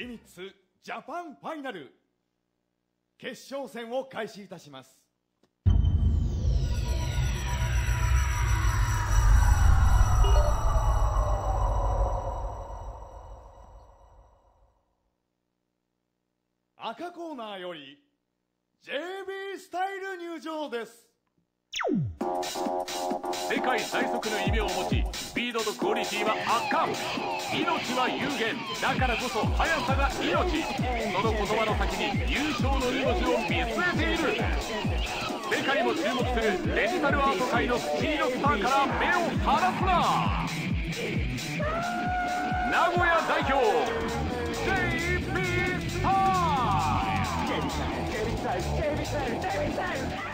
リミッツジャパンファイナル決勝戦を開始いたします。赤コーナーより JB スタイル入場です。 世界最速の異名を持ち、スピードとクオリティは圧巻。命は有限、だからこそ速さが命。その言葉の先に優勝の命を見据えている。世界も注目するデジタルアート界のスピードスターから目を離すな。名古屋代表 JB スタイル。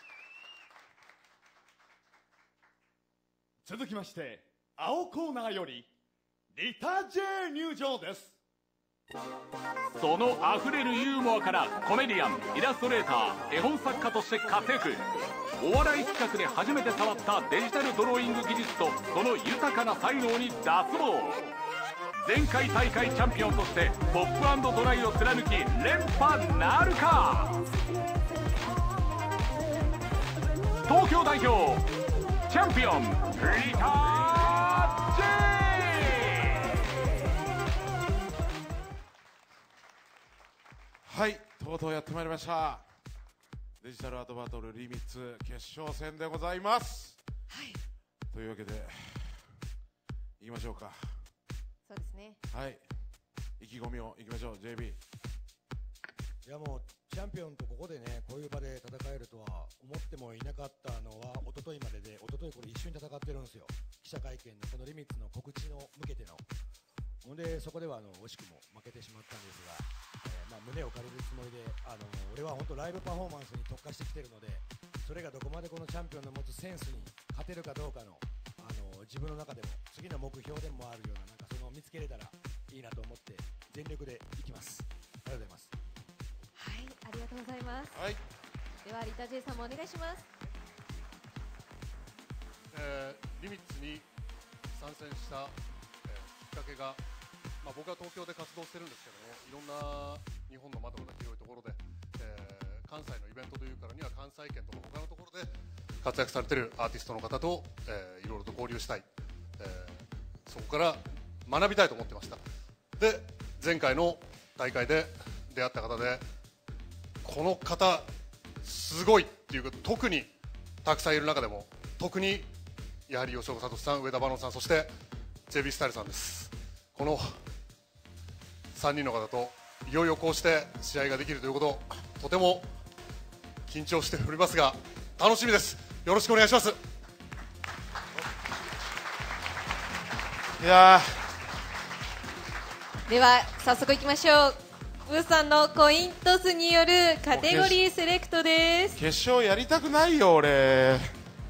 続きまして青コーナーよりリタ J 入場です。 そのあふれるユーモアからコメディアン、イラストレーター、絵本作家として活躍。お笑い企画で初めて触ったデジタルドローイング技術とその豊かな才能に脱帽。前回大会チャンピオンとしてポップ&ドライを貫き連覇なるか。東京代表チャンピオンリタ J。 はい、とうとうやってまいりました。デジタルアートバトルリミッツ決勝戦でございます。 はい、 というわけでいきましょうか。 そうですね。 はい、意気込みをいきましょう。 JB。 いやもうチャンピオンとここでね、こういう場で戦えるとは思ってもいなかったのは一昨日までで、一昨日これ一緒に戦ってるんですよ。記者会見のこのリミッツの告知の向けての。ほんでそこでは惜しくも負けてしまったんですが、胸を借りるつもりで、俺は本当ライブパフォーマンスに特化してきてるので、それがどこまでこのチャンピオンの持つセンスに勝てるかどうかの、自分の中でも次の目標でもあるような、なんかその見つけれたらいいなと思って全力でいきます。ありがとうございます。 はい、ありがとうございます。 はい、 ではリタ J さんもお願いします。 リミッツに参戦した、きっかけが、僕は東京で活動してるんですけども、いろんな日本のまだまだ広いところで、関西のイベントというからには関西圏とか他のところで活躍されているアーティストの方と、いろいろと交流したい、そこから学びたいと思ってました。で、前回の大会で出会った方で、この方すごいっていうか、特にたくさんいる中でも特にやはり吉岡聡さん、上田バノンさん、そして JB スタイルさんです。この3人の方といよいよこうして試合ができるということ、とても緊張しておりますが楽しみです。よろしくお願いします。 いやでは早速いきましょう。ブーさんのコイントスによるカテゴリーセレクトです。 決勝やりたくないよ俺。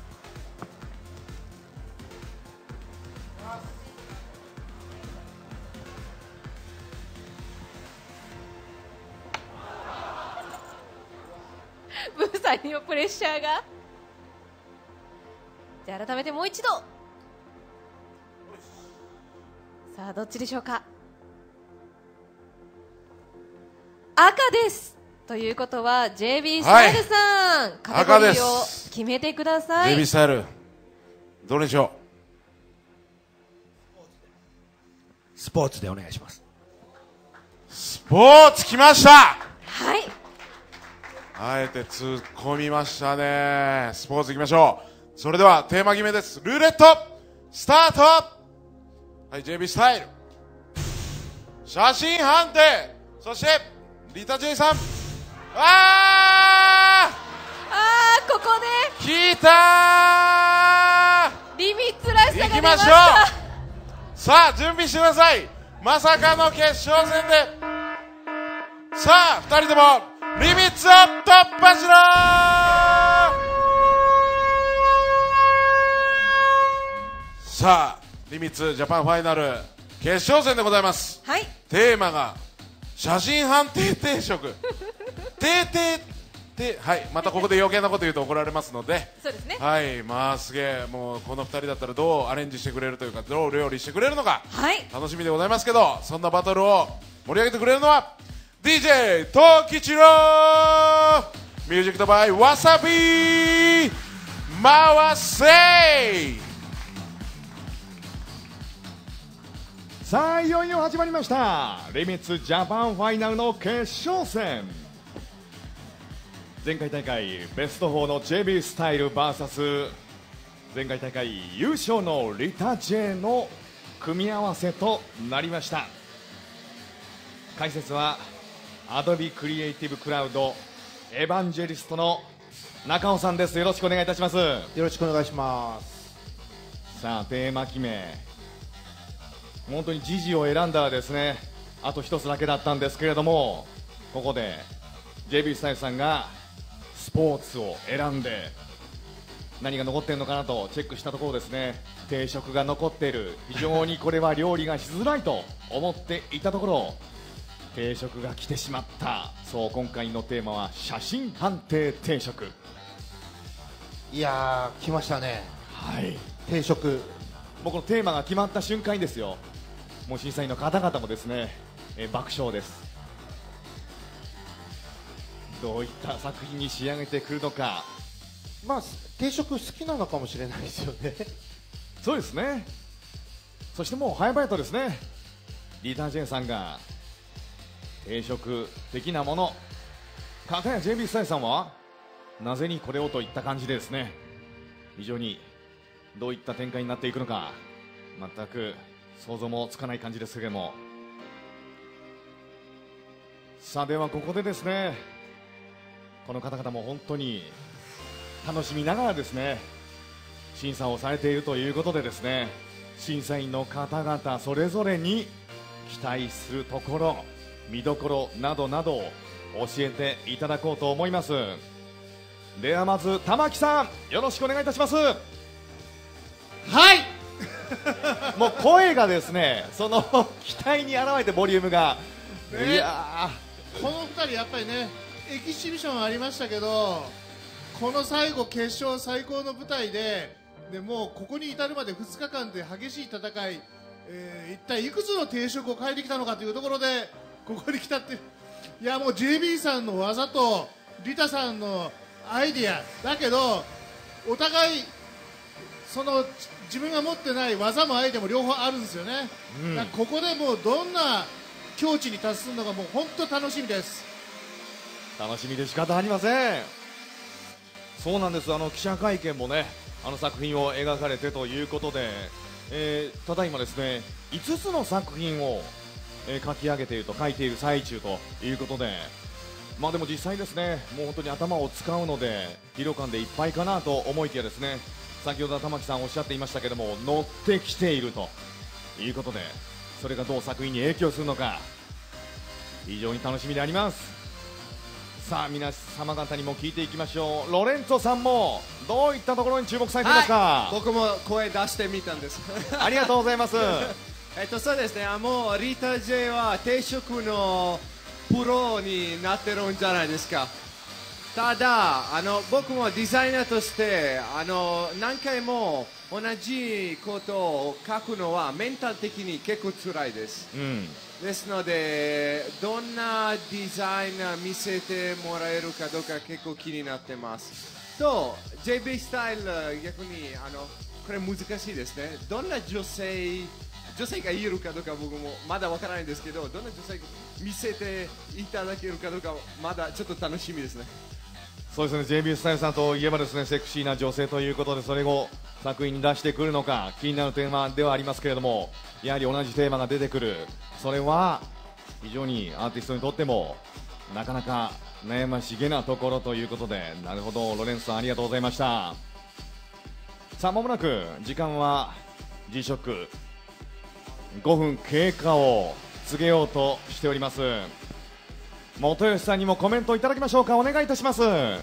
ブーさんにもプレッシャーが。じゃあ改めてもう一度。さあどっちでしょうか。赤です。ということは JB スタイルさん、カテゴリーを決めてください。 JB スタイルどれでしょスポーツでお願いします。 スポーツ来ました。 はい、 あえて突っ込みましたね。スポーツいきましょう。それではテーマ決めです。ルーレットスタート。はい、 JB スタイル写真判定、そしてリタ J さん。 ここで来たリミッツらしさがー。行き出まし。 ましたょう。さあ準備してください。まさかの決勝戦で、さあ2人ともリミッツを突破しろー。さあリミッツジャパンファイナル決勝戦でございます。 はい、 テーマが写真判定定食はい、またここで余計なこと言うと怒られますので、 そうですね。 はい、すげえ、もうこの2人だったらどうアレンジしてくれるというか、どう料理してくれるのかはい、 楽しみでございますけど、そんなバトルを盛り上げてくれるのは DJ トキチロー、ミュージックとバイわさび回せ。 さあいよいよ始まりました、リミッツジャパンファイナルの決勝戦。前回大会ベスト4の JB スタイル VS 前回大会優勝のリタ J の組み合わせとなりました。解説は Adobe Creative Cloud エヴァンジェリストの中尾さんです。よろしくお願いいたします。 よろしくお願いします。 さあテーマ決め、本当に時事を選んだらですね、あと一つだけだったんですけれども、ここで JB スタイルさんがスポーツを選んで何が残っているのかなとチェックしたところですね、定食が残っている、非常にこれは料理がしづらいと思っていたところ定食が来てしまった。そう、今回のテーマは写真判定定食。 いやー、来ましたね。 はい、 定食。 もうこのテーマが決まった瞬間にですよ、もう審査員の方々もですね、爆笑です。どういった作品に仕上げてくるのか。 まあ定食好きなのかもしれないですよね。 そうですね。そしてもう早々とですね、リーダー J さんが定食的なもの、片や JB スタイルさんはなぜにこれをといった感じでですね、非常にどういった展開になっていくのか全く想像もつかない感じですけれども。さあではここでですね、この方々も本当に楽しみながらですね審査をされているということでですね、審査員の方々それぞれに期待するところ、見どころなどなどを教えていただこうと思います。ではまず玉木さん、よろしくお願いいたします。 はいもう声がですね、その期待に表れてボリュームが、 ね、 いやこの2人やっぱりね、エキシビションありましたけど、この最後決勝最高の舞台で、もうここに至るまで2日間で激しい戦い、一体いくつの定食を変えてきたのかというところでここに来たって、いやもう JB さんの技とリタさんのアイディアだけど、お互いその自分が持ってない技もアイデアも両方あるんですよね、だからここでもうどんな境地に達するのかもう本当楽しみです。 楽しみで仕方ありません。そうなんです。記者会見もね、作品を描かれてということで、ただいまですね5つの作品を、書き上げていると、書いている最中ということで、まあでも実際ですね、もう本当に頭を使うので疲労感でいっぱいかなと思いきやですね、先ほど玉木さんおっしゃっていましたけども、乗ってきているということで、それがどう作品に影響するのか非常に楽しみであります。さあ皆様方にも聞いていきましょう。ロレンツォさんもどういったところに注目されていますか？ 僕も声出してみたんですありがとうございますそうですね、もうリタ J は定食のプロになってるんじゃないですか。ただ僕もデザイナーとして何回も同じことを書くのはメンタル的に結構辛いです、ですのでどんなデザイナー見せてもらえるかどうか結構気になってますと、 JB スタイル逆にこれ難しいですね。どんな女性がいるかどうか僕もまだわからないんですけど、どんな女性見せていただけるかどうかまだちょっと楽しみですね。 そうですね、JB スタイルさんといえばですね、セクシーな女性ということで、それを作品に出してくるのか気になるテーマではありますけれども、やはり同じテーマが出てくる、それは非常にアーティストにとってもなかなか悩ましげなところということで、なるほど、ロレンスさんありがとうございました。さあ間もなく時間は時食5分経過を告げようとしております。元吉さんにもコメントいただきましょうか。お願いいたします。 はい、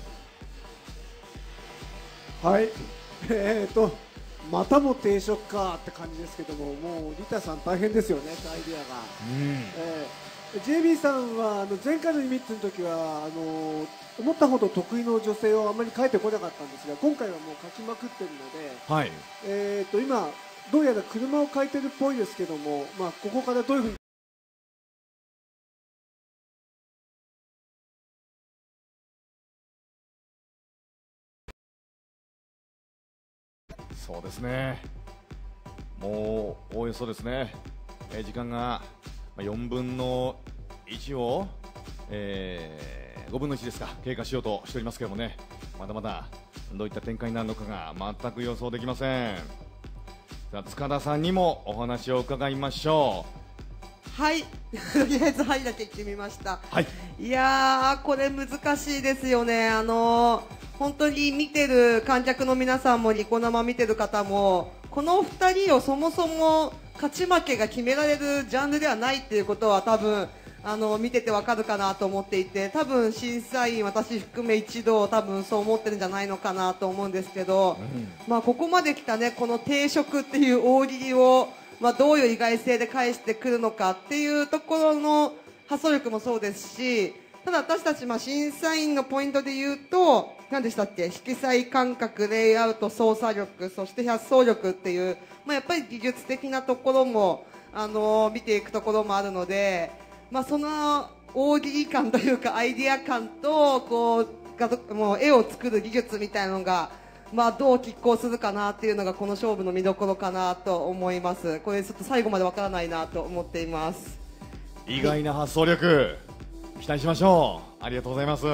またも定食かって感じですけども、もうリタさん大変ですよね、アイディアが。JB さんは前回のリミッツの時は思ったほど得意の女性をあまり描いてこなかったんですが、今回はもう描きまくってるので、 はい、 今どうやら車を描いてるっぽいですけども、ここからどういうふうにそうですね、もうおおよそですね、時間が4分の1を、5分の1ですか、経過しようとしておりますけどもね、まだまだどういった展開になるのかが全く予想できません。さあ塚田さんにもお話を伺いましょう。はいとりあえず「はい」だけ言ってみました。 はい、 いやー、これ難しいですよね。本当に見てる観客の皆さんもニコ生見てる方もこの2人をそもそも勝ち負けが決められるジャンルではないっていうことは多分見ててわかるかなと思っていて、多分審査員私含め一同多分そう思ってるんじゃないのかなと思うんですけど、ここまで来たねこの定食っていう大喜利を、どういう意外性で返してくるのかっていうところの発想力もそうですし、ただ私たち審査員のポイントで言うと何でしたっけ、色彩感覚、レイアウト、操作力、そして発想力っていう、やっぱり技術的なところも見ていくところもあるので、その大喜利感というかアイディア感ともう絵を作る技術みたいなのが、どう拮抗するかなっていうのがこの勝負の見どころかなと思います。これちょっと最後までわからないなと思っています。 意外な発想力、期待しましょう。ありがとうございます。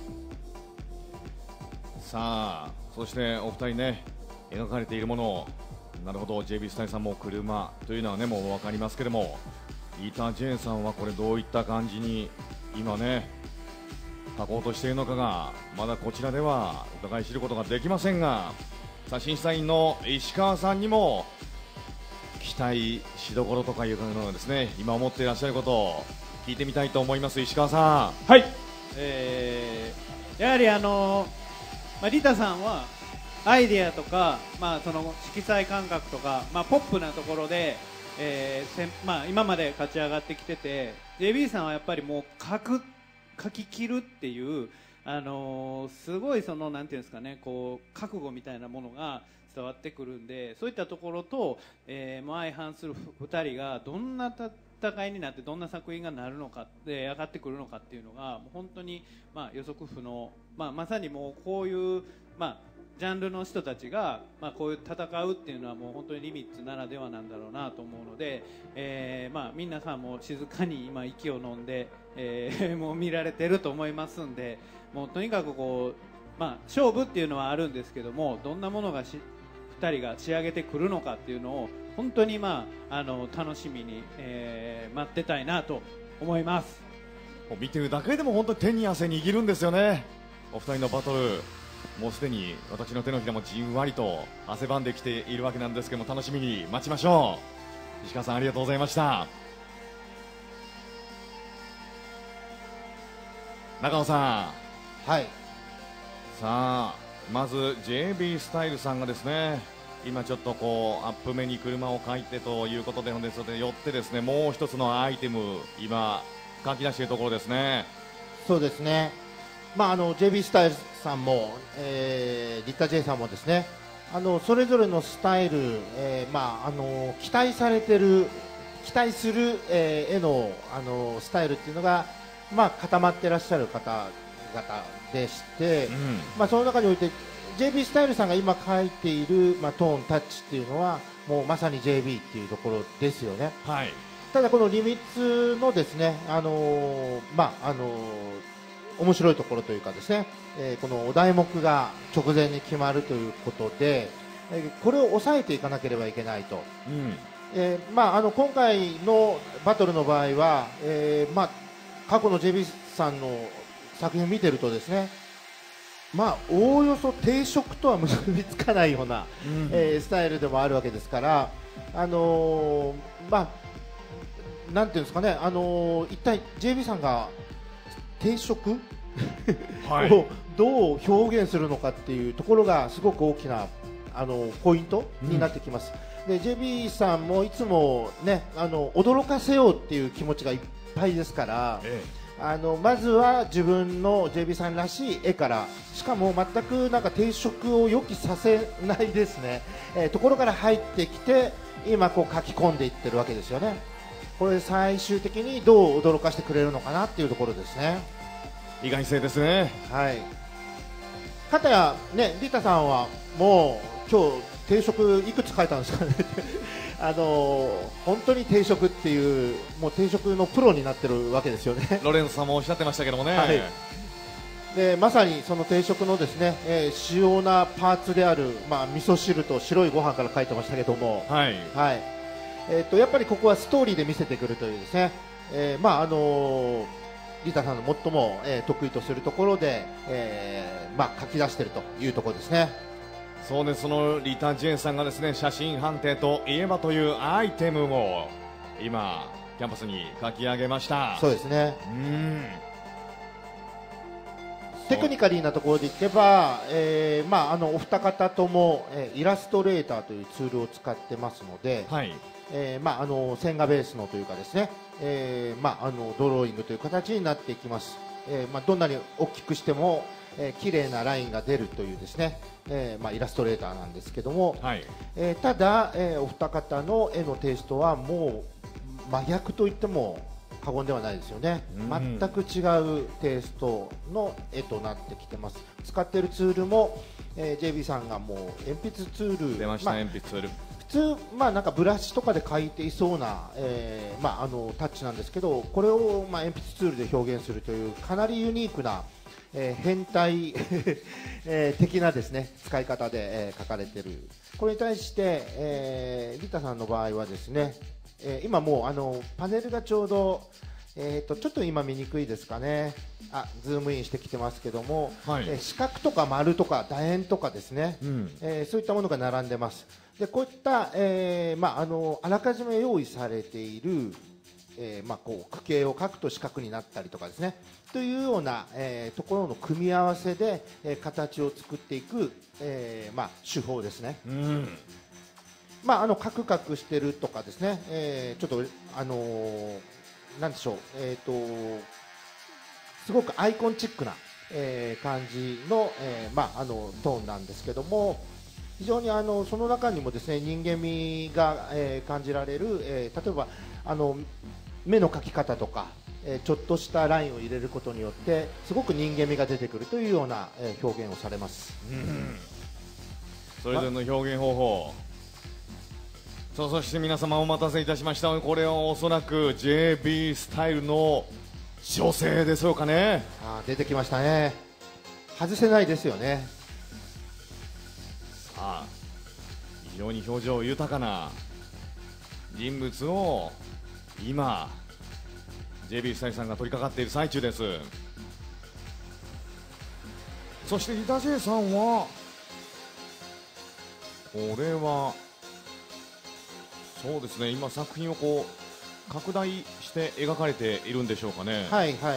さあそしてお二人ね、描かれているもの、なるほど JB スタイルさんも車というのはねもう分かりますけども、リータ J さんはこれどういった感じに今ね書こうとしているのかがまだこちらでは伺い知ることができませんが、さあ審査員の石川さんにも期待しどころとかいうのをですね今思っていらっしゃることを聞いてみたいと思います。石川さん。 はい、やはりリタさんはアイデアとか、その色彩感覚とか、ポップなところで、今まで勝ち上がってきてて、 JB さんはやっぱりもう書き切るっていう、すごいそのなんていうんですかね、こう覚悟みたいなものが伝わってくるんで、そういったところと、相反する2人がどんな戦いになってどんな作品がなるのかで上がってくるのかっていうのがもう本当に予測不能、まさにもうこういう、ジャンルの人たちが、こういう戦うっていうのはもう本当にリミッツならではなんだろうなと思うので、皆さんも静かに今息を飲んで、もう見られてると思いますんで、もうとにかくこう、勝負っていうのはあるんですけども、どんなものが2人が仕上げてくるのかっていうのを本当に楽しみに、待ってたいなと思います。 もう見てるだけでも本当に手に汗握るんですよね、お二人のバトル。もうすでに私の手のひらもじんわりと汗ばんできているわけなんですけども、楽しみに待ちましょう。石川さんありがとうございました。中野さん。 はい。 さあまず JB スタイルさんがですね、今ちょっとこうアップ目に車を描いてということでよってですね、もう一つのアイテム今書き出しているところですね。 そうですね、JB スタイルさんも、リッタ J さんもですね、それぞれのスタイル、期待する、絵の、スタイルっていうのが、固まっていらっしゃる方々でして、その中において JB スタイルさんが今描いている、トーンタッチっていうのはもうまさに JB っていうところですよね。 はい、 ただこのリミッツのですね、面白いところというかですね、このお題目が直前に決まるということで、これを抑えていかなければいけないと、今回のバトルの場合は、過去の JB さんの作品を見てるとですね、おおよそ定食とは結びつかないような、スタイルでもあるわけですから、なんていうんですかね、一体 JB さんが定食をどう表現するのかっていうところがすごく大きなポイントになってきます。で JB さんもいつもね、驚かせようっていう気持ちがいっぱいですから、まずは自分の JB さんらしい絵から、しかも全くなんか定食を予期させないですね、ところから入ってきて今こう書き込んでいってるわけですよね。これ最終的にどう驚かしてくれるのかなっていうところですね。 意外性ですね。 はい。かたやね、リタさんはもう今日定食いくつ書いたんですかね本当に定食っていうもう定食のプロになってるわけですよね。 ロレンスさんもおっしゃってましたけどもね、 はい、でまさにその定食のですね、主要なパーツである、味噌汁と白いご飯から書いてましたけども、 はいはい、やっぱりここはストーリーで見せてくるというですね、リタさんの最も、得意とするところで、書き出しているというところですね。 そうです、そのリタ・ジェーンさんがですね、写真判定といえばというアイテムを今キャンパスに書き上げました。 そうですね。テクニカリーなところでいけば、お二方とも、イラストレーターというツールを使ってますので、 はい線画ベースのというかですね、ドローイングという形になっていきます。どんなに大きくしても、綺麗なラインが出るというですね、イラストレーターなんですけども、 はいただ、お二方の絵のテイストはもう真逆と言っても過言ではないですよね。全く違うテイストの絵となってきてます。使っているツールも、JB さんがもう鉛筆ツール出ました、鉛筆ツール普通、なんかブラシとかで描いていそうな、タッチなんですけど、これを、鉛筆ツールで表現するというかなりユニークな、変態的なですね使い方で、描かれている。これに対して、リタさんの場合はですね、今もうパネルがちょうど、ちょっと今見にくいですかね。ズームインしてきてますけども、四角とか丸とか楕円とかですね、そういったものが並んでます。でこういった、あらかじめ用意されている、こう区形を描くと四角になったりとかですねというような、ところの組み合わせで、形を作っていく、手法ですね。カクカクしてるとかですね、ちょっとなんでしょう、すごくアイコンチックな、感じの、トーンなんですけども、非常にその中にもですね人間味が、感じられる、例えば目の描き方とか、ちょっとしたラインを入れることによってすごく人間味が出てくるというような、表現をされます。 それぞれの表現方法、そして皆様お待たせいたしました。これはおそらく JB スタイルの女性でしょうかね。 出てきましたね。外せないですよね。 さあ、非常に表情豊かな人物を今 JB スタイルさんが取り掛かっている最中です。そしてリタ・ジェイさんはこれはそうですね、今作品をこう拡大して描かれているんでしょうかね。 はいはい。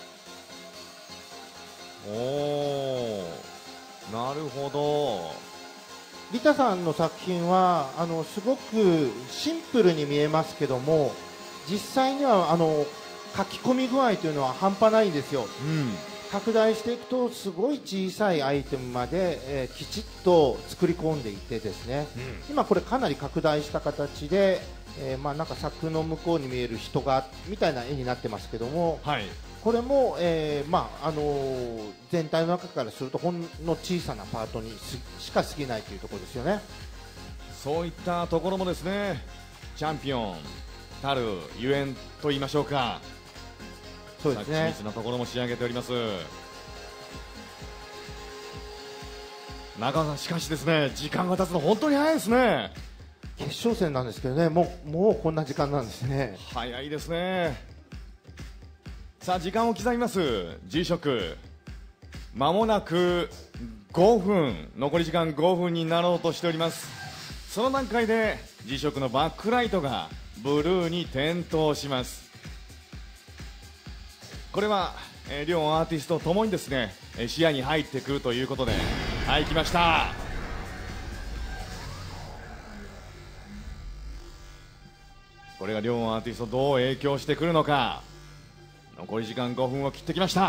おー、なるほど。 リタさんの作品はすごくシンプルに見えますけども、実際には書き込み具合というのは半端ないんですよ。拡大していくとすごい小さいアイテムまで、きちっと作り込んでいてですね、今これかなり拡大した形で、なんか柵の向こうに見える人がみたいな絵になってますけども、これも、全体の中からするとほんの小さなパートにしか過ぎないというところですよね。 そういったところもですね、チャンピオンたるゆえんと言いましょうか。 そうですね。 緻密なところも仕上げております。中田しかしですね、時間が経つの本当に早いですね。 決勝戦なんですけどね、もうこんな時間なんですね。 早いですね。さあ時間を刻みます。G 色まもなく5分、残り時間5分になろうとしております。その段階で G 色のバックライトがブルーに点灯します。これは、両アーティストともにですね視野に入ってくるということで、はい、来ました。これが両アーティストどう影響してくるのか。残り時間5分を切ってきました。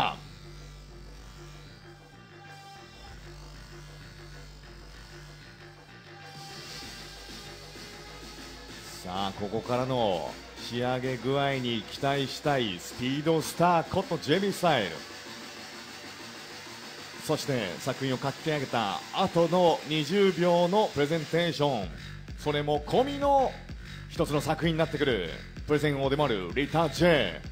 さあここからの仕上げ具合に期待したいスピードスターこと JB スタイル。 そして作品を書き上げた後の20秒のプレゼンテーション、それも込みの一つの作品になってくるプレゼン王でもあるリタ J。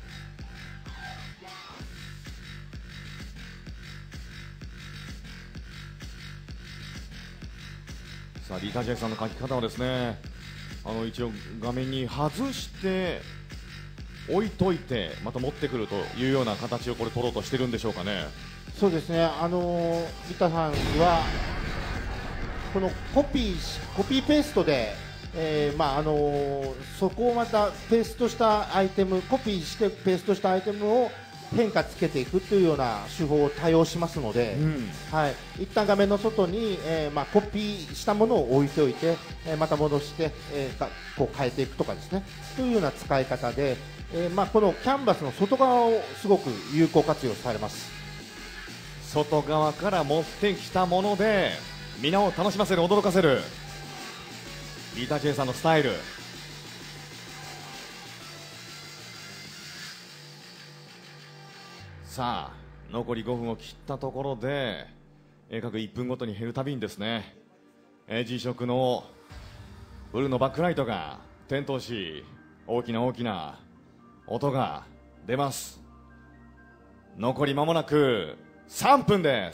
さあリタ J さんの書き方はですね、一応画面に外して置いといてまた持ってくるというような形をこれ取ろうとしてるんでしょうかね。 そうですね、リタさんはこのコピーペーストで、そこをまたペーストしたアイテム、コピーしてペーストしたアイテムを変化つけていくというような手法を多用しますので、一旦画面の外に、コピーしたものを置いておいて、また戻して、こう変えていくとかですね、というような使い方で、このキャンバスの外側をすごく有効活用されます。 外側から持ってきたもので皆を楽しませる、驚かせるリタ J さんのスタイル。さあ残り5分を切ったところで、各1分ごとに減るたびにですね、G 色のブルーのバックライトが点灯し、大きな大きな音が出ます。残り間もなく3分です。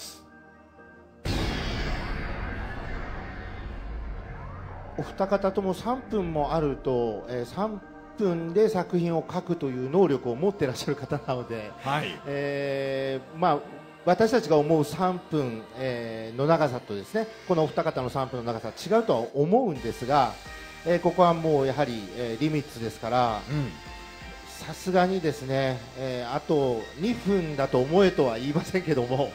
お二方とも3分もあると、3分で作品を書くという能力を持っていらっしゃる方なので、私たちが思う3分、の長さとですね、このお二方の3分の長さは違うとは思うんですが、ここはもうやはり、リミッツですから、さすがにですね、あと2分だと思えとは言いませんけども、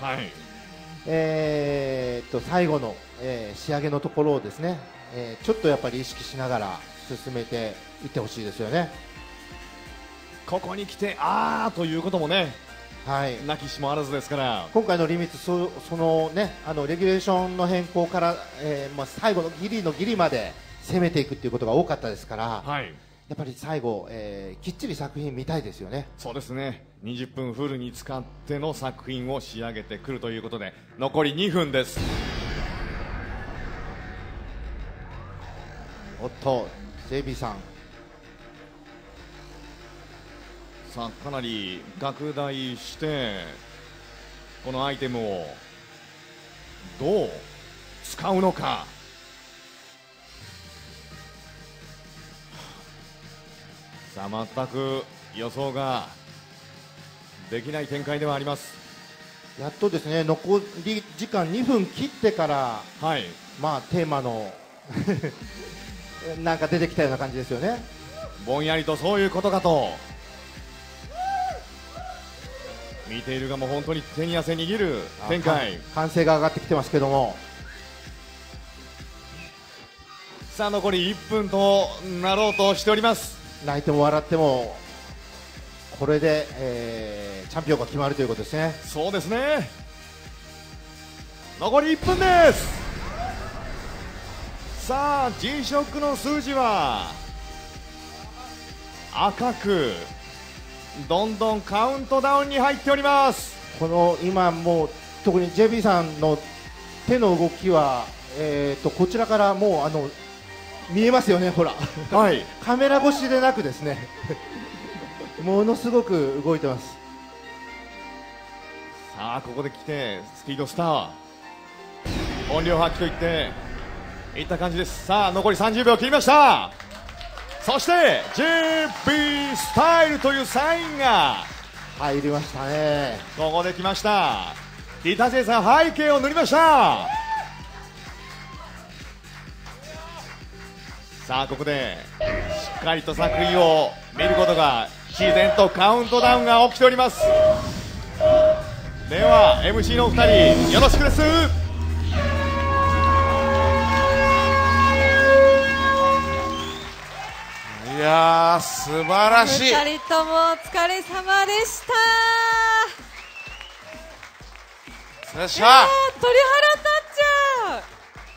最後の、仕上げのところをですね、ちょっとやっぱり意識しながら進めていってほしいですよね。 ここに来てあーということもね、なきしもあらずですから、 今回のリミッツ、そのね、レギュレーションの変更から、最後のギリのギリまで攻めていくっていうことが多かったですから、やっぱり最後、きっちり作品見たいですよね。 そうですね、20分フルに使っての作品を仕上げてくるということで、残り2分です。 おっと JB さん、 さあかなり拡大してこのアイテムをどう使うのか。さあ全く予想ができない展開ではあります。 やっとですね、残り時間2分切ってから、テーマのなんか出てきたような感じですよね。 ぼんやりとそういうことかと見ているがもう本当に手に汗握る展開。 歓声が上がってきてますけども、 さあ残り1分となろうとしております。 泣いても笑ってもこれで、チャンピオンが決まるということですね。 そうですね、残り1分です。さあ G ショックの数字は赤くどんどんカウントダウンに入っております。 この今もう特に JB さんの手の動きは、こちらからもう見えますよね、ほら、カメラ越しでなくですねものすごく動いてます。 さあここで来てスピードスター本領発揮といっていった感じです。さあ残り30秒切りました。そして JB スタイルというサインが入りましたね。 ここで来ました。リタ J さん背景を塗りました。さあここでしっかりと作品を見ることが、自然とカウントダウンが起きております。では MC のお二人よろしくです。 いやー素晴らしい。 2人ともお疲れ様でした。 よっしゃ、 鳥肌立っちゃう。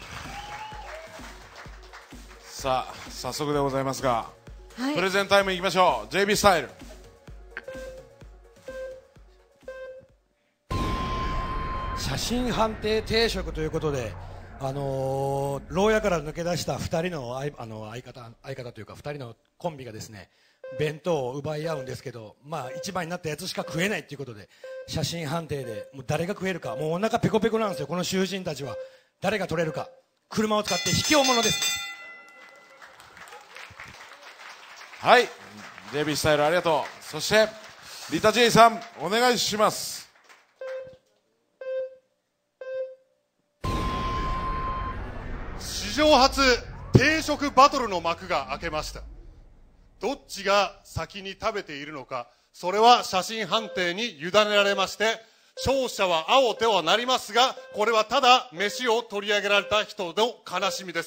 さあ早速でございますが、プレゼンタイムいきましょう。 JB スタイル。 シ写真判定定食ということで、牢屋から抜け出した2人の相方というか2人のコンビがですね、弁当を奪い合うんですけど、一番になったやつしか食えないということで、写真判定でもう誰が食えるか、もうお腹ペコペコなんですよ、この囚人たちは。誰が取れるか、車を使って卑怯者です。 はい、JB スタイルありがとう。そしてリタ J さんお願いします。 史上初定食バトルの幕が開けました。どっちが先に食べているのか、それは写真判定に委ねられまして、勝者は青ではなりますが、これはただ飯を取り上げられた人の悲しみです。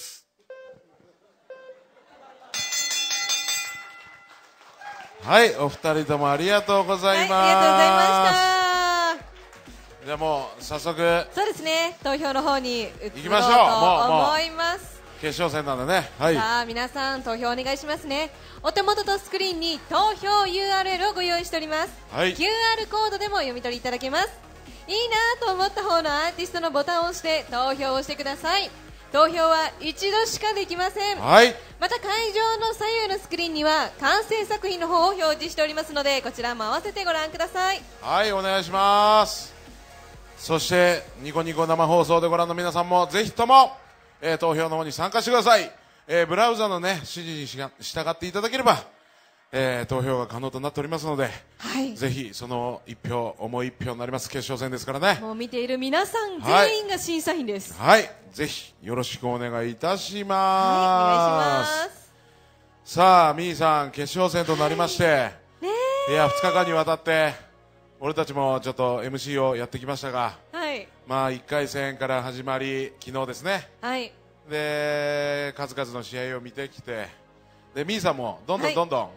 はい、お二人ともありがとうございます。 ありがとうございました。 じゃあもう早速、 そうですね、投票の方に移ろうと行きましょう。もう思います。 決勝戦なんでね。はい。 さあ皆さん投票お願いしますね。お手元とスクリーンに投票 URL をご用意しております。 はい、 QR コードでも読み取りいただけます。いいなと思った方のアーティストのボタンを押して投票をしてください。投票は一度しかできません。 はい、 また会場の左右のスクリーンには完成作品の方を表示しておりますので、こちらも合わせてご覧ください。 はい、お願いします。そしてニコニコ生放送でご覧の皆さんもぜひとも、投票の方に参加してください。ブラウザのね指示に従っていただければ、投票が可能となっておりますので、 はい、 ぜひその一票、重い一票になります。決勝戦ですからね。 もう見ている皆さん全員が審査員です。 はい、ぜひよろしくお願いいたします。 はい、お願いします。 さあみーさん、決勝戦となりまして、 ね、 いや2日間にわたって俺たちもちょっと MC をやってきましたが、 はい、 1回戦から始まり昨日ですね、 はい、 で数々の試合を見てきて、でみーさんもどんどん、はい、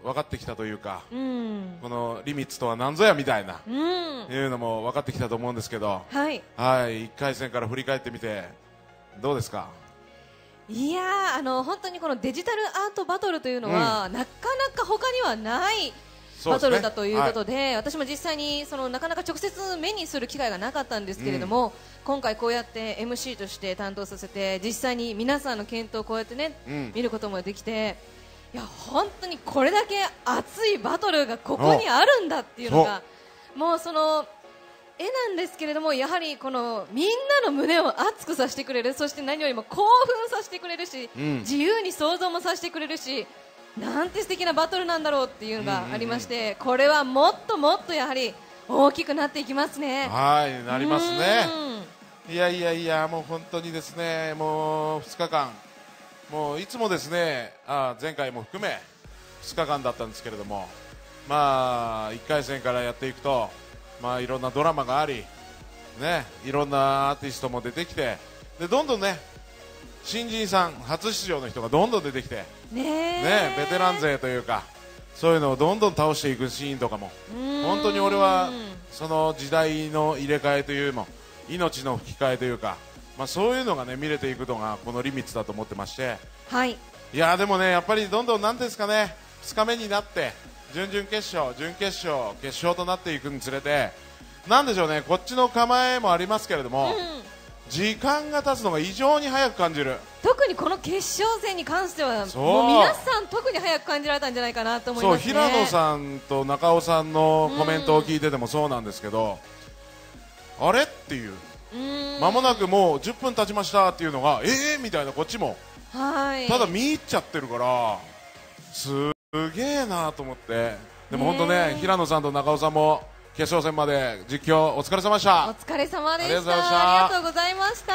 分かってきたというか、このリミッツとは何ぞやみたいな、いうのも分かってきたと思うんですけど、 はい、 1回戦から振り返ってみてどうですか？ いやー、本当にこのデジタルアートバトルというのは、なかなか他にはないバトルだということで、私も実際になかなか直接目にする機会がなかったんですけれども、今回こうやって MC として担当させて、実際に皆さんの検討をこうやってね、見ることもできて、いや本当にこれだけ熱いバトルがここにあるんだっていうのが、もう絵なんですけれども、やはりこのみんなの胸を熱くさせてくれる、そして何よりも興奮させてくれるし、自由に想像もさせてくれるし、なんて素敵なバトルなんだろうっていうのがありまして、これはもっともっとやはり大きくなっていきますね。 はい、なりますね。いやもう本当にですね、もう2日間、もういつもですね、前回も含め2日間だったんですけれども、1回戦からやっていくと、いろんなドラマがあり、ね、いろんなアーティストも出てきて、でどんどんね新人さん、初出場の人がどんどん出てきて、ね、ベテラン勢というか、そういうのをどんどん倒していくシーンとかも、本当に俺はその時代の入れ替えというの、命の吹き替えというか、そういうのがね見れていくのがこのリミッツだと思ってまして、 はい、 いやでもね、やっぱりどんどんなんですかね、2日目になって準々決勝、準決勝、決勝となっていくにつれて、なんでしょうね、こっちの構えもありますけれども、時間が経つのが異常に早く感じる。 特にこの決勝戦に関してはもう皆さん特に早く感じられたんじゃないかなと思いますね。 平野さんと中尾さんのコメントを聞いててもそうなんですけど、あれっていう、間もなくもう10分経ちましたっていうのがみたいな、こっちもただ見入っちゃってるから、すげえなと思って。でも本当ね、平野さんと中尾さんも決勝戦まで実況お疲れ様でした。 お疲れ様でした。ありがとうございました。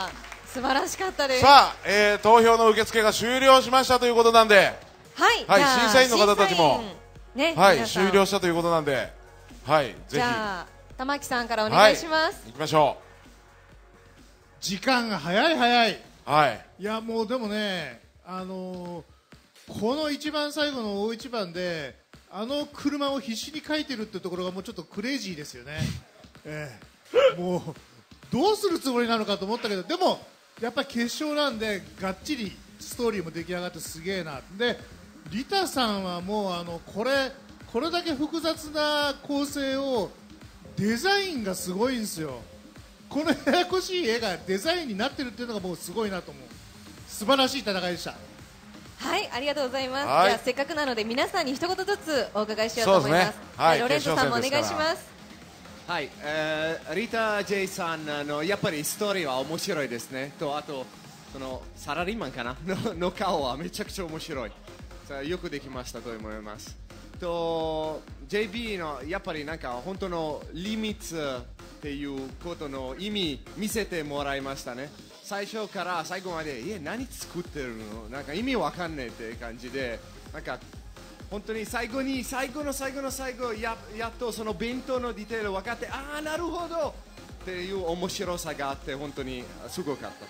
素晴らしかったです。 さあ、投票の受付が終了しましたということなんで、はい、審査員の方たちも、終了したということなんで、ぜひじゃあ玉木さんからお願いします。 行きましょう。 時間が早い。 いやもうでもね、この一番最後の大一番で車を必死に描いてるってところがもうちょっとクレイジーですよね。もうどうするつもりなのかと思ったけど、でもやっぱり決勝なんでがっちりストーリーも出来上がってすげえな。でリタさんはもうこれだけ複雑な構成をデザインがすごいんですよ。このややこしい絵がデザインになってるっていうのがもうすごいなと思う。素晴らしい戦いでした。 はい、ありがとうございます。 はいじゃあせっかくなので皆さんに一言ずつお伺いしようと思います。 そうですねはいロレンツォさんもお願いし決勝戦ます。 はい、リタ・ジェイさんやっぱりストーリーは面白いですね。とあとそのサラリーマンかなの顔はめちゃくちゃ面白い。よくできましたと思います。と JB のやっぱりなんか本当のリミッツっていうことの意味見せてもらいましたね。最初から最後まで何作ってるのなんか意味わかんねえって感じで、なんか本当に最後やっとその弁当のディテール分かって、ああなるほどっていう面白さがあって本当にすごかった。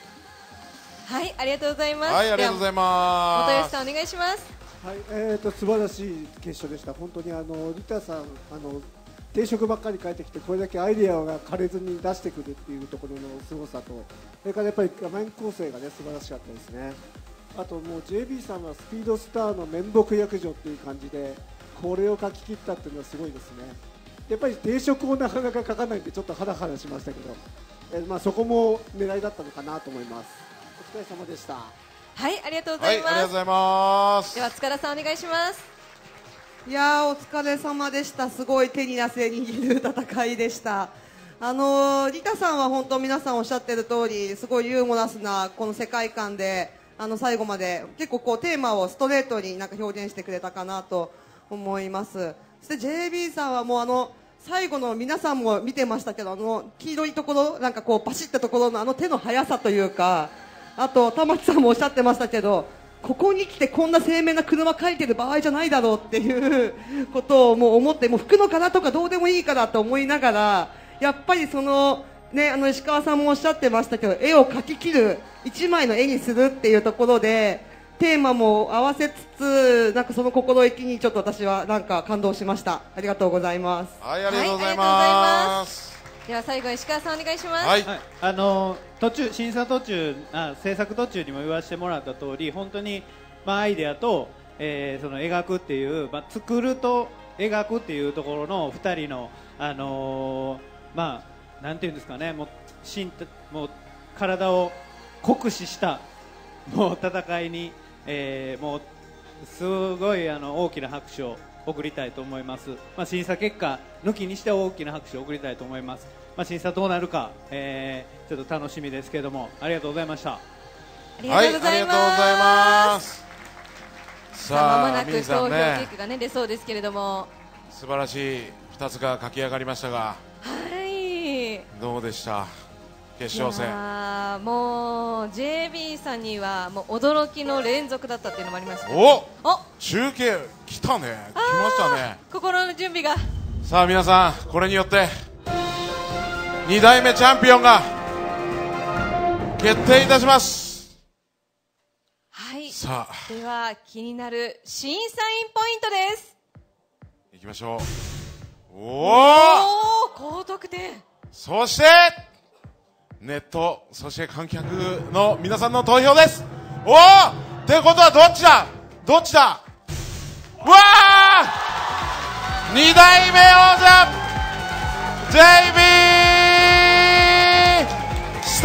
はい、ありがとうございます。 はい、ありがとうございます。 元吉さんお願いします。 はい、素晴らしい決勝でした。本当にリタさん定食ばっかり変えてきてこれだけアイデアが枯れずに出してくるっていうところの凄さと、それからやっぱり画面構成がね素晴らしかったですね。あともう JB さんはスピードスターの面目躍如っていう感じでこれを書き切ったっていうのはすごいですね。やっぱり定食をなかなか書かないんでちょっとハラハラしましたけど、そこも狙いだったのかなと思います。お疲れ様でした。 はい、ありがとうございます。 はい、ありがとうございます。 では塚田さんお願いします。 いやーお疲れ様でした。すごい手に汗握る戦いでした。リタさんは本当皆さんおっしゃってる通りすごいユーモラスなこの世界観で最後まで結構こうテーマをストレートになんか表現してくれたかなと思います。そして JB さんはもう最後の皆さんも見てましたけど黄色いところなんかこうパシッたところの手の速さというか、あと玉木さんもおっしゃってましたけどここに来てこんな精明な車描いてる場合じゃないだろうっていうことをもう思ってもう吹くのかなとかどうでもいいからと思いながら、やっぱりそのね石川さんもおっしゃってましたけど絵を描き切る一枚の絵にするっていうところでテーマも合わせつつなんかその心意気にちょっと私はなんか感動しました。ありがとうございます。 はい、ありがとうございます。 では最後石川さんお願いします。 はい、 審査途中制作途中にも言わせてもらった通り本当にアイデアと、その描くっていう、作ると描くっていうところの2人のなんていうんですかね、もう体を酷使したもう戦いに、もうすごい大きな拍手を送りたいと思います。審査結果抜きにして大きな拍手を送りたいと思います。審査どうなるか、ちょっと楽しみですけれども、ありがとうございました。 ありがとうございます。さあ、まもなく投票結果がね出そうですけれども、 素晴らしい2つが駆け上がりましたが、 はい、 どうでした決勝戦。 もう JB さんにはもう驚きの連続だったっていうのもありました。 お中継来たね、来ましたね。 心の準備が。 さあ皆さん、これによって2代目チャンピオンが決定いたします。 はい、 さあでは気になる審査員ポイントです。 いきましょう。 高得点。そしてネット、そして観客の皆さんの投票です。ってことはどっちだわー、2代目王者 JB スタ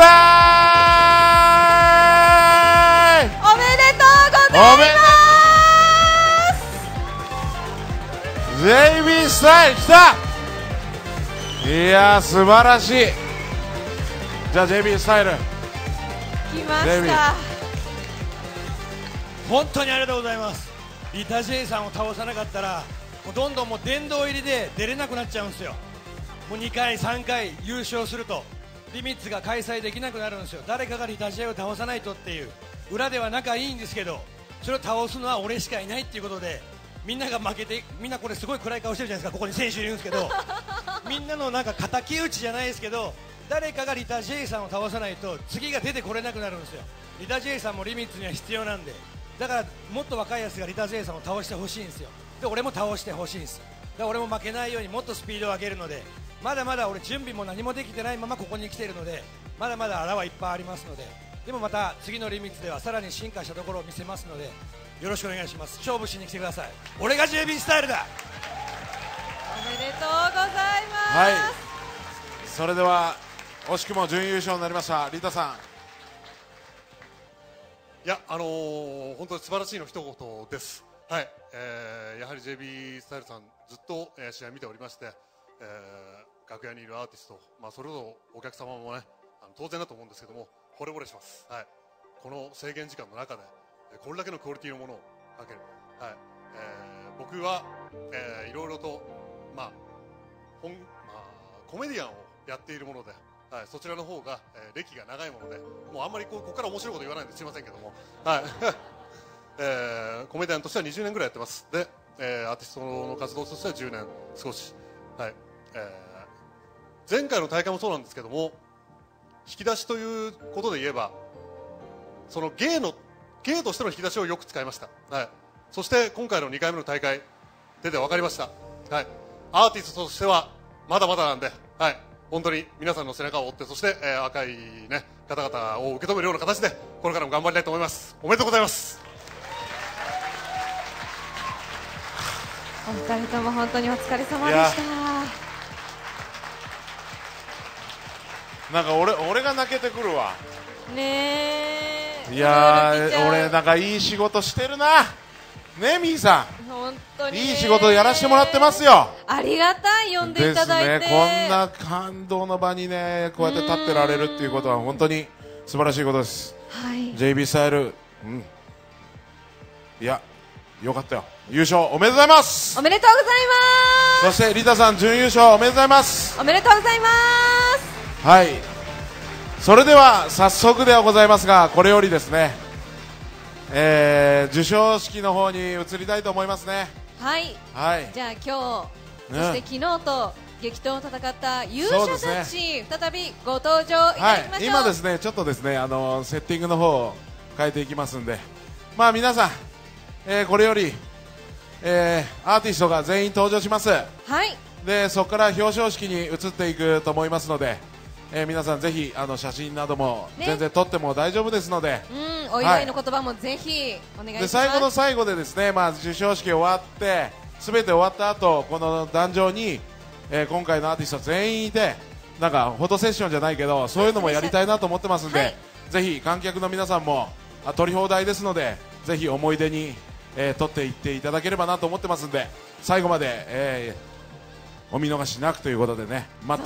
イル、 おめでとうございます。 JB スタイル来た。いやー素晴らしい。じゃあ JB スタイル来ました。 本当にありがとうございます。リタ J さんを倒さなかったらもうどんどんもう殿堂入りで出れなくなっちゃうんですよ。もう2回3回優勝するとリミッツが開催できなくなるんですよ。誰かがリタ J を倒さないとっていう、裏では仲いいんですけどそれを倒すのは俺しかいないっていうことで、みんなが負けて、みんなこれすごい暗い顔してるじゃないですか。ここに選手いるんですけどみんなのなんか敵討ちじゃないですけど、誰かがリタ J さんを倒さないと次が出てこれなくなるんですよ。リタ J さんもリミッツには必要なんで、だからもっと若いやつがリタ J さんを倒してほしいんですよ。で俺も倒してほしいんです。だから俺も負けないようにもっとスピードを上げるので、まだまだ俺準備も何もできてないままここに来ているので、まだまだ穴はいっぱいありますので、でもまた次のリミッツではさらに進化したところを見せますのでよろしくお願いします。勝負しに来てください。俺が JB スタイルだ。 おめでとうございます。 はい、 それでは惜しくも準優勝になりましたリタさん。 いや、本当に素晴らしいの一言です。はい、やはり JB スタイルさんずっと、試合見ておりまして、楽屋にいるアーティスト、それぞれお客様もね、当然だと思うんですけども、惚れ惚れします。はい、この制限時間の中で、これだけのクオリティのものをかける。はい、僕は、いろいろと、コメディアンをやっているもので、はい、そちらの方が、歴が長いもので、もうあんまりここから面白いこと言わないんですいませんけども、はいコメディアンとしては20年ぐらいやってます。で、アーティストの活動としては10年少し、はい前回の大会もそうなんですけども、引き出しということで言えば、その芸としての引き出しをよく使いました。はい、そして今回の2回目の大会出て分かりました。はい、アーティストとしてはまだまだなんで、はい、本当に皆さんの背中を追って、そして、若い、ね、方々を受け止めるような形でこれからも頑張りたいと思います。おめでとうございます。 お二人とも本当にお疲れ様でした。 なんか俺が泣けてくるわねえ。 いやー、俺なんかいい仕事してるなね、みーさん。 本当にいい仕事やらせてもらってますよ。 ありがたい、呼んでいただいてですね、こんな感動の場にね、こうやって立ってられるっていうことは本当に素晴らしいことです。 はい、 JB スタイル、いや、よかったよ。優勝おめでとうございます。 おめでとうございます。 そしてリタさん準優勝おめでとうございます。 おめでとうございます。 はい、それでは早速ではございますが、これよりですね、授賞式の方に移りたいと思いますね。 はい、 はい、 じゃあ今日、そして昨日と激闘を戦った勇者たち、再びご登場いただきましょう。 はい、今ですね、ちょっとですね、セッティングの方を変えていきますんで、皆さん、これより、アーティストが全員登場します。 はい、 でそこから表彰式に移っていくと思いますので、皆さんぜひ写真なども全然撮っても大丈夫ですので、 お祝いの言葉もぜひお願いします。 で最後の最後でですね、授賞式終わって全て終わった後、この壇上に、今回のアーティスト全員いて、なんかフォトセッションじゃないけど、そういうのもやりたいなと思ってますんで、ぜひ観客の皆さんも撮り放題ですので、ぜひ思い出に、撮っていっていただければなと思ってますんで、最後まで、お見逃しなくということでね。